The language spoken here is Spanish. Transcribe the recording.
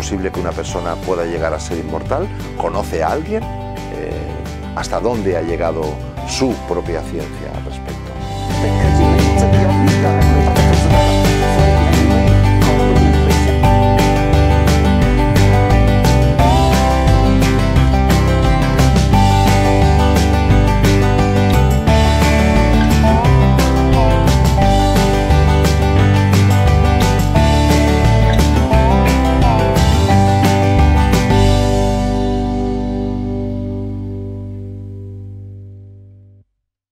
posible que una persona pueda llegar a ser inmortal? ¿Conoce a alguien? ¿Hasta dónde ha llegado su propia ciencia al respecto?